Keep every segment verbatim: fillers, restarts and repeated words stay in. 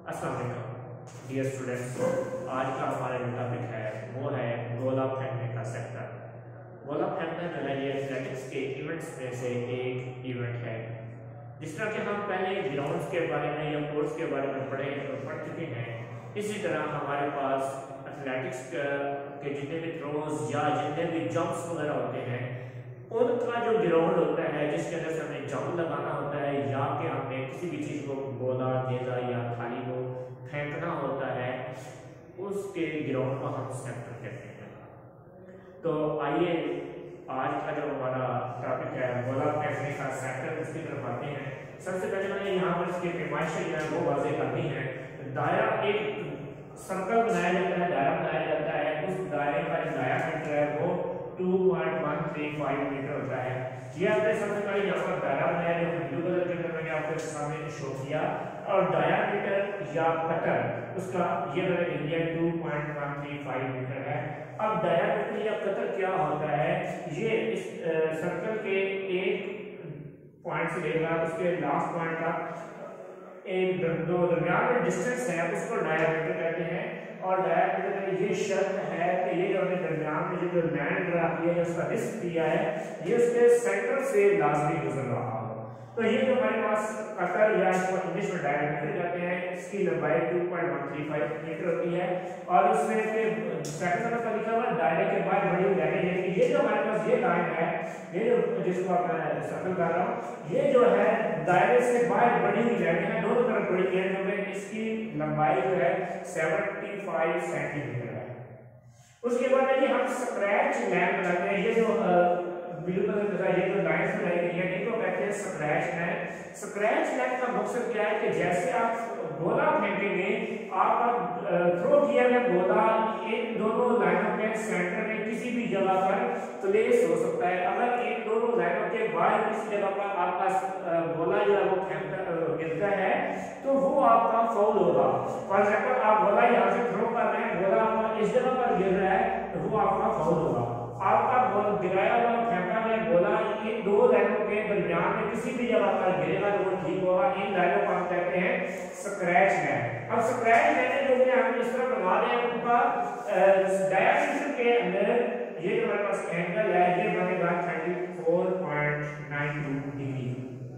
अस्सलाम वालेकुम dear students, आज का हमारा जो टॉपिक है वो है गोला फेंकने का सेक्टर। गोला फेंकना जो है ये एथलेटिक्स के इवेंट्स में से एक इवेंट है। जिस तरह के हम पहले ग्राउंड्स के बारे में या कोर्स के बारे में पढ़े पढ़ चुके हैं, इसी तरह हमारे पास एथलेटिक्स के जितने भी थ्रोज या जितने भी जंप्स वगैरह होते हैं उनका जो ग्राउंड होता है जिसके अंदर से हमें जंप लगाना होता है या कि हमें किसी भी चीज़ को गोला गेंदा या थाली को फेंकना होता है, उसके ग्राउंड को हम सेक्टर कहते हैं। तो आइए आज का जो हमारा टॉपिक है गोला फेंकने का सेक्टर, उसकी तरफ आते हैं। सबसे पहले मैंने यहाँ पर इसकी पैमाइश जो है वो वाज़ेह करनी है। दायरा एक सर्कल बनाया जाता है, दायरा बनाया जाता है, उस दायरे का जो डायमीटर है वो two point one three five metre होता है। ये आपने सबसे पहले यहाँ पर दायरा बनाया जो ब्लू कलर के अंदर मैंने आपके सामने शो किया, और डायमीटर या कटर उसका ये मैंने area two point one three five metre है। अब डायमीटर या कटर क्या होता है, ये इस सर्कल के एक पॉइंट से लेकर उसके लास्ट पॉइंट तक एक दो दरमियान में डिस्टेंस है उसको डायमीटर कहते हैं। और डायमीटर में ये शर्त है कि ये जो हमने दरमियान में जो लाइन ड्रा किया है उसका रिस्क दिया है ये उसके सेंटर से लाजमी गुजर रहा हो। तो ये जो हमारे पास कटर या इसको इंग्लिश में डायमीटर कहते हैं, इसकी लंबाई two point one three five metre होती है। और उसमें के सेक्टर पर लिखा हुआ दायरे के बाहर बड़ी हुई लाइन, यानी कि ये जो हमारे पास ये लाइन है, ये जो जिसको आप सर्कल कर रहा हूँ, ये जो है दायरे से बाहर बड़ी हुई लाइन है, दोनों तरफ बड़ी लाइन में इसकी लंबाई जो है पचहत्तर सेंटीमीटर है। उसके बाद ये हम स्क्रैच लाइन बनाते हैं। ये जो ब्लू कलर का ये जो लाइन बनाई गई है इनको कहते हैं स्क्रैच लाइन। स्क्रैच लाइन का मकसद क्या है कि जैसे आप गोला फेंकेंगे, आप थ्रो किया गया गोला इन दोनों लाइनों के सेंटर में किसी भी जगह पर प्लेस हो सकता है। अगर इन दोनों लाइनों के बाहर किसी जगह पर आपका गोला जो है वो फेंकता गिरता है तो वो आपका फाउल होगा। फॉर एग्जांपल आप गोला यहाँ से थ्रो कर रहे हैं, गोला आपका इस जगह पर गिर रहा है तो वो आपका फाउल होगा। आपका गिराया हुआ फेंका गया गोला इन दो लाइनों के दरमियान में किसी भी जगह पर गिरेगा तो वो ठीक होगा। इन लाइनों को हम कहते हैं स्क्रैच लाइन। अब स्क्रैच लाइन जो है हम इस तरह बना रहे हैं, उनका डायमीटर के अंदर ये जो हमारे पास एंगल है ये बनेगा चौंतीस पॉइंट नाइन टू डिग्री।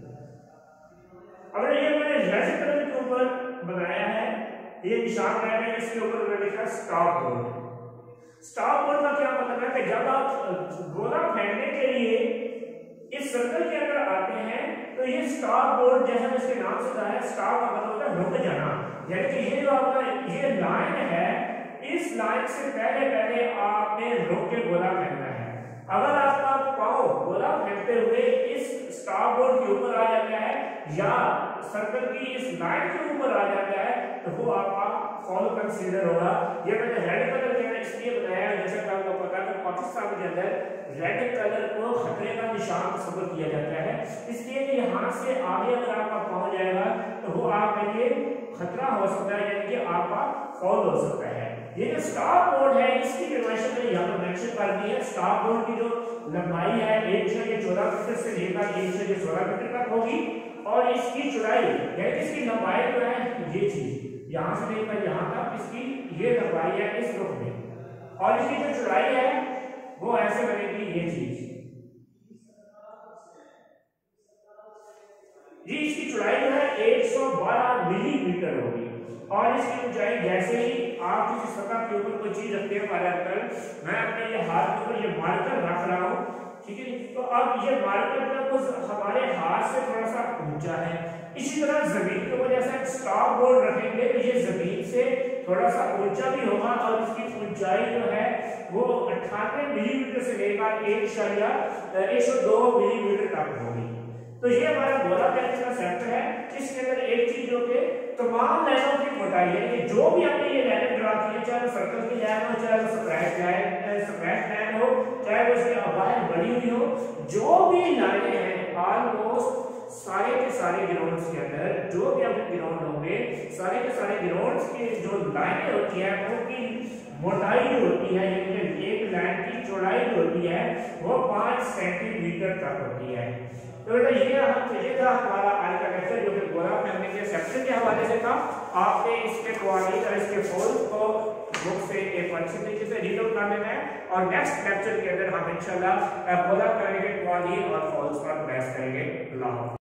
अब ये मैंने रेड कलर के ऊपर बनाया है, ये निशान बनाया है, इसके ऊपर मैंने लिखा स्टॉप बोर्ड। स्टॉप बोर्ड का क्या मतलब है कि जब आप गोला फेंकने के लिए इस सर्कल के अंदर आते हैं तो ये स्टॉप बोर्ड जैसा इसके नाम से कहा है, स्टॉप का मतलब होता है रुक जाना। यानी कि ये जो आपका ये लाइन है, इस लाइन से पहले पहले आपने रुक के गोला फेंकना है। अगर आपका पांव गोला फेंकते हुए इस स्टॉप बोर्ड के ऊपर आ जाता है या सर्कल की इस लाइन के ऊपर आ जाता है तो वो आपका फाउल कंसीडर होगा। ये मैंने रेड कलर के इसलिए बनाया है, जैसा कि आपको पता है कि पाकिस्तान के अंदर रेड कलर को खतरे का निशान तस्वर किया जाता है, इसलिए कि यहाँ से आगे अगर आपका पहुंच जाएगा तो वो आपके लिए खतरा हो सकता है, यानी कि आपका फाउल हो सकता है। ये जो स्टॉप बोर्ड है इसकी डायमेंशन मैंने यहाँ पर मेंशन कर दी है। स्टॉप बोर्ड की जो लंबाई है एक से चौदह मीटर से लेकर एक से सोलह मीटर तक होगी, और इसकी चौड़ाई यानी कि इसकी लंबाई जो है ये चीज यहाँ से लेकर यहाँ तक इसकी ये लंबाई है इस रुख में, और इसकी जो चौड़ाई है वो ऐसे बनेगी ये चीज जी। इसकी चौड़ाई जो है एक सौ बारह मिलीमीटर होगी, और इसकी ऊंचाई जैसे ही आप किसी सतह के ऊपर कोई चीज रखते हैं, पर मैं अपने ये हाथ के ऊपर ये मार्कर रख रहा हूँ, ठीक है। तो अब ये मार्कर जो हमारे हाथ से थोड़ा सा ऊंचा है, इसी तरह जमीन के ऊपर जैसे स्टॉप बोर्ड रखेंगे तो ये जमीन से थोड़ा सा ऊंचा भी होगा, और इसकी ऊंचाई जो है वो अट्ठानवे मिलीमीटर से लेकर एक शरिया एक सौ दो मिलीमीटर तक होगी। तो ये हमारा गोला फेंकने का सेक्टर है, इसके अंदर एक चीज जो कि तमाम लाइनों की मोटाई है कि जो भी आपने ये लाइन ड्रा की है, चाहे वो सर्कल की लाइन हो, चाहे वो स्क्रैच लाइन स्क्रैच लाइन हो, चाहे वो इसकी बाहर बड़ी हुई हो, जो भी लाइनें हैं ऑलमोस्ट सारे के सारे ग्राउंड्स के अंदर जो भी अपने ग्राउंड होंगे, सारे के सारे ग्राउंड्स की जो लाइनें होती है उनकी मोटाई जो होती है, यानी एक लाइन की चौड़ाई जो होती है वो पांच सेंटीमीटर तक होती है। तो बेटा ये हम ये था हमारा आज का लेक्चर जो कि गोला फेंकने के सेक्शन के हवाले से था। आपने इसके क्वालिटी और इसके फॉल्स को बुक से एक अच्छी तरीके से रीड आउट कर लेना है और नेक्स्ट लेक्चर के अंदर हम इंशाल्लाह गोला फेंकने के क्वालिटी और फॉल्स पर बहस करेंगे। अल्लाह।